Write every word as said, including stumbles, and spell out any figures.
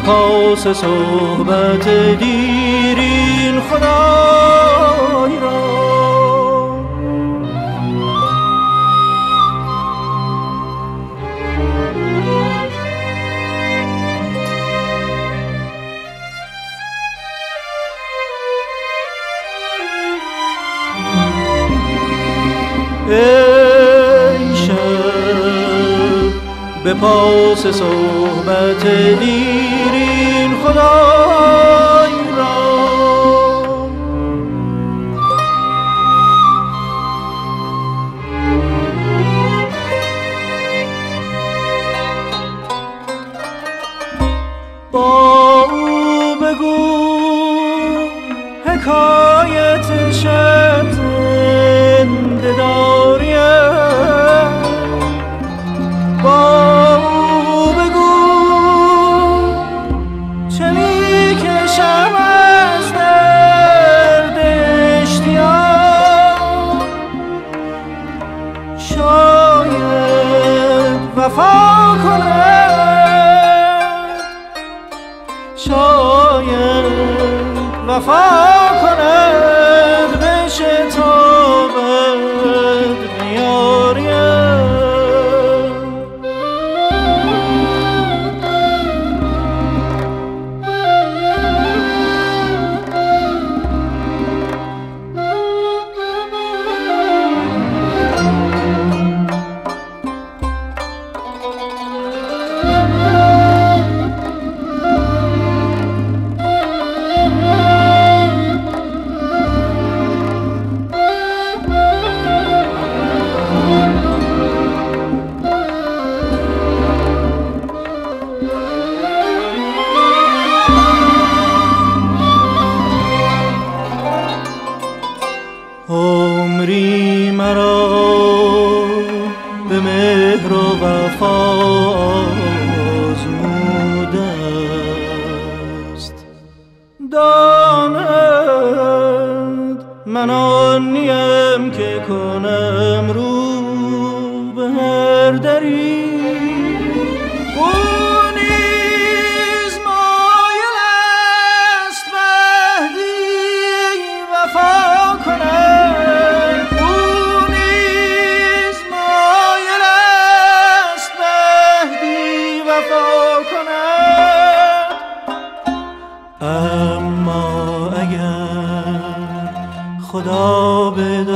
پاس صحبت دیرین خدای را. ای شب به پاس صحبت دیرین خدای را. با او بگو حکایت شب زنده داریم. با او بگو چه می کشم از درد اشتیاق. شاید وفا کند، شاید وفا کند، بشتابد بیاریم. عمری مرا به مهر و وفا آزموده است. داند من آن نیم که کنم رو به هر دری. اما اگر خدا به